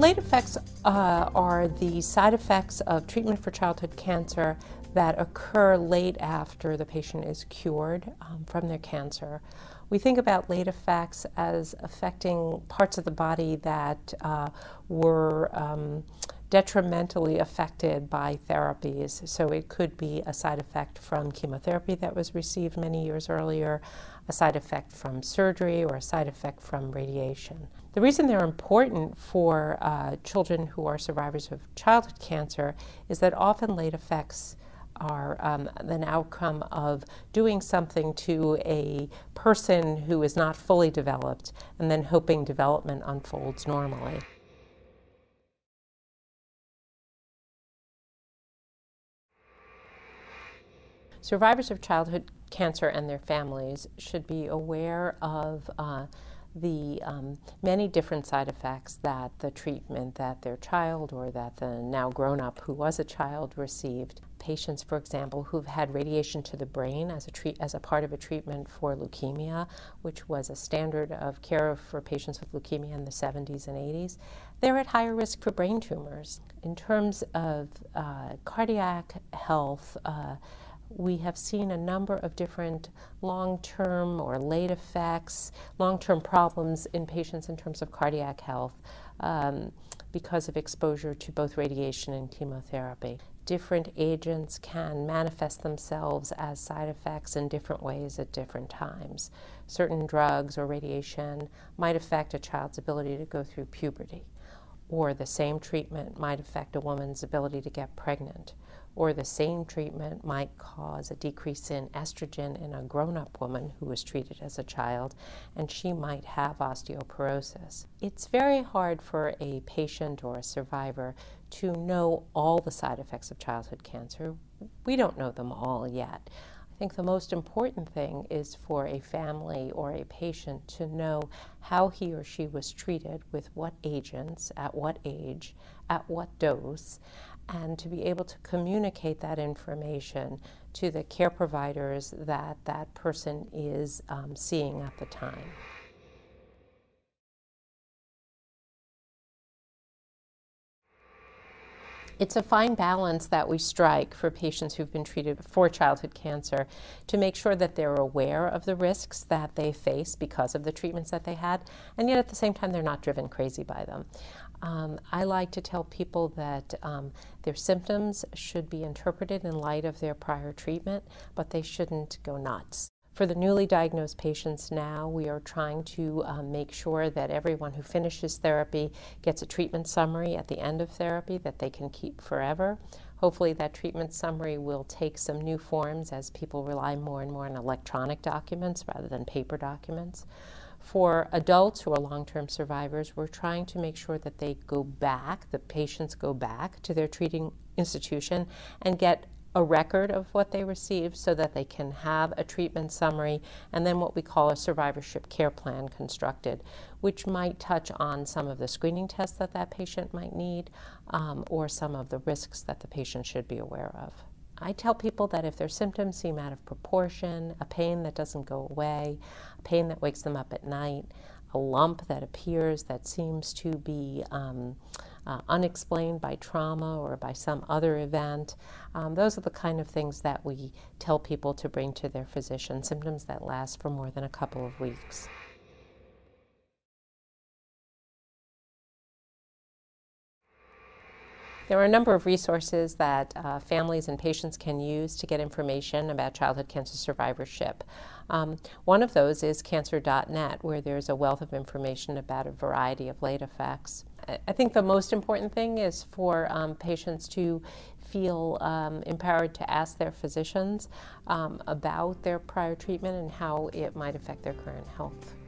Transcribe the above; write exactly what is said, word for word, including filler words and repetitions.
Late effects uh, are the side effects of treatment for childhood cancer that occur late after the patient is cured um, from their cancer. We think about late effects as affecting parts of the body that uh, were um, detrimentally affected by therapies. So it could be a side effect from chemotherapy that was received many years earlier, a side effect from surgery, or a side effect from radiation. The reason they're important for uh, children who are survivors of childhood cancer is that often late effects are um, an outcome of doing something to a person who is not fully developed and then hoping development unfolds normally. Survivors of childhood cancer and their families should be aware of uh, the um, many different side effects that the treatment that their child or that the now grown-up who was a child received. Patients, for example, who've had radiation to the brain as a, treat, as a part of a treatment for leukemia, which was a standard of care for patients with leukemia in the seventies and eighties, they're at higher risk for brain tumors. In terms of uh, cardiac health, uh, we have seen a number of different long-term or late effects, long-term problems in patients in terms of cardiac health um, because of exposure to both radiation and chemotherapy. Different agents can manifest themselves as side effects in different ways at different times. Certain drugs or radiation might affect a child's ability to go through puberty, or the same treatment might affect a woman's ability to get pregnant, or the same treatment might cause a decrease in estrogen in a grown-up woman who was treated as a child, and she might have osteoporosis. It's very hard for a patient or a survivor to know all the side effects of childhood cancer. We don't know them all yet. I think the most important thing is for a family or a patient to know how he or she was treated with what agents, at what age, at what dose, and to be able to communicate that information to the care providers that that person is um, seeing at the time. It's a fine balance that we strike for patients who've been treated for childhood cancer to make sure that they're aware of the risks that they face because of the treatments that they had, and yet at the same time they're not driven crazy by them. Um, I like to tell people that um, their symptoms should be interpreted in light of their prior treatment, but they shouldn't go nuts. For the newly diagnosed patients now, we are trying to um, make sure that everyone who finishes therapy gets a treatment summary at the end of therapy that they can keep forever. Hopefully that treatment summary will take some new forms as people rely more and more on electronic documents rather than paper documents. For adults who are long-term survivors, we're trying to make sure that they go back, the patients go back to their treating institution and get a record of what they received so that they can have a treatment summary and then what we call a survivorship care plan constructed, which might touch on some of the screening tests that that patient might need um, or some of the risks that the patient should be aware of. I tell people that if their symptoms seem out of proportion, a pain that doesn't go away, a pain that wakes them up at night, a lump that appears that seems to be um, uh, unexplained by trauma or by some other event, um, those are the kind of things that we tell people to bring to their physician, symptoms that last for more than a couple of weeks. There are a number of resources that uh, families and patients can use to get information about childhood cancer survivorship. Um, one of those is Cancer dot net, where there's a wealth of information about a variety of late effects. I think the most important thing is for um, patients to feel um, empowered to ask their physicians um, about their prior treatment and how it might affect their current health.